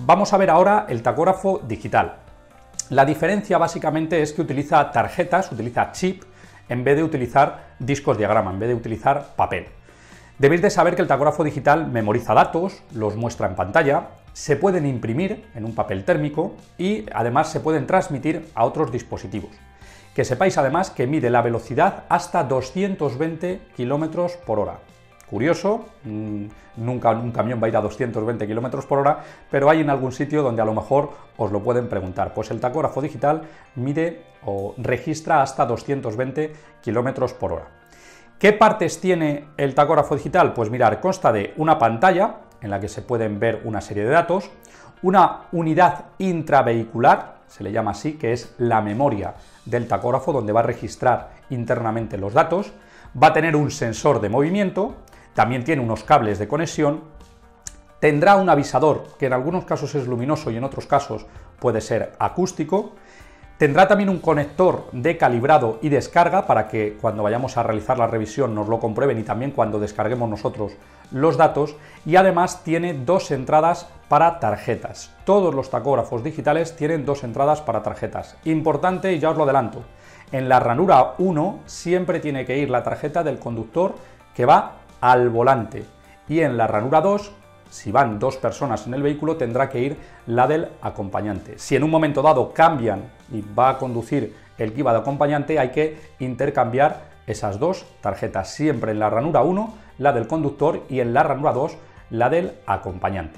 Vamos a ver ahora el tacógrafo digital. La diferencia básicamente es que utiliza tarjetas, utiliza chip, en vez de utilizar discos diagrama, en vez de utilizar papel. Debéis de saber que el tacógrafo digital memoriza datos, los muestra en pantalla, se pueden imprimir en un papel térmico y además se pueden transmitir a otros dispositivos. Que sepáis además que mide la velocidad hasta 220 km por hora. Curioso, nunca un camión va a ir a 220 km por hora, pero hay en algún sitio donde a lo mejor os lo pueden preguntar. Pues el tacógrafo digital mide o registra hasta 220 km por hora. ¿Qué partes tiene el tacógrafo digital? Pues mirad, consta de una pantalla en la que se pueden ver una serie de datos, una unidad intravehicular, se le llama así, que es la memoria del tacógrafo, donde va a registrar internamente los datos, va a tener un sensor de movimiento, también tiene unos cables de conexión, tendrá un avisador que en algunos casos es luminoso y en otros casos puede ser acústico, tendrá también un conector de calibrado y descarga para que cuando vayamos a realizar la revisión nos lo comprueben y también cuando descarguemos nosotros los datos, y además tiene dos entradas para tarjetas. Todos los tacógrafos digitales tienen dos entradas para tarjetas. Importante, y ya os lo adelanto, en la ranura 1 siempre tiene que ir la tarjeta del conductor que va al volante, y en la ranura 2, si van dos personas en el vehículo, tendrá que ir la del acompañante. Si en un momento dado cambian y va a conducir el que iba de acompañante, hay que intercambiar esas dos tarjetas, siempre en la ranura 1 la del conductor y en la ranura 2 la del acompañante.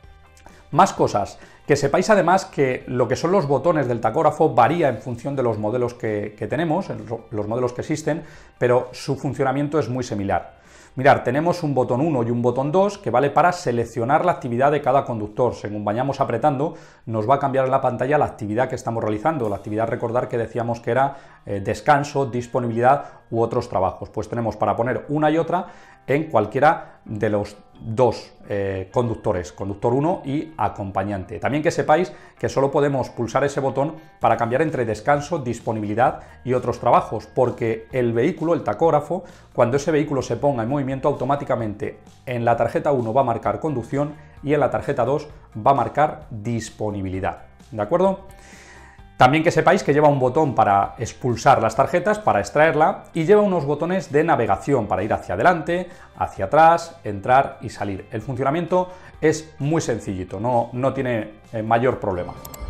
Más cosas, que sepáis además que lo que son los botones del tacógrafo varía en función de los modelos que tenemos, los modelos que existen, pero su funcionamiento es muy similar. Mirad, tenemos un botón 1 y un botón 2 que vale para seleccionar la actividad de cada conductor. Según vayamos apretando, nos va a cambiar en la pantalla la actividad que estamos realizando. La actividad, recordar que decíamos que era descanso, disponibilidad u otros trabajos. Pues tenemos para poner una y otra en cualquiera de los dos conductores, conductor 1 y acompañante. También que sepáis que solo podemos pulsar ese botón para cambiar entre descanso, disponibilidad y otros trabajos, porque el vehículo, el tacógrafo, cuando ese vehículo se ponga en movimiento, automáticamente en la tarjeta 1 va a marcar conducción y en la tarjeta 2 va a marcar disponibilidad. ¿De acuerdo? También que sepáis que lleva un botón para expulsar las tarjetas, para extraerla, y lleva unos botones de navegación para ir hacia adelante, hacia atrás, entrar y salir. El funcionamiento es muy sencillito, no tiene mayor problema.